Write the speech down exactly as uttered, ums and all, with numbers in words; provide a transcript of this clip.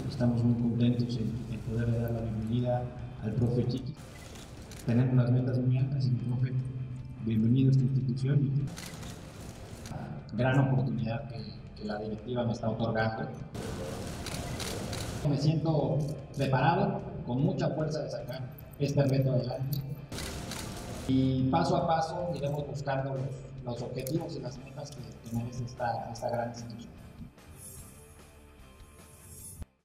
Estamos muy contentos en, en poderle dar la bienvenida al profe Chiqui. Tenemos las metas muy altas y, profe, bienvenido a esta institución y gran oportunidad que, que la directiva me está otorgando. Me siento preparado, con mucha fuerza de sacar este reto adelante y paso a paso iremos buscando los, los objetivos y las metas que, que merece esta, esta gran institución.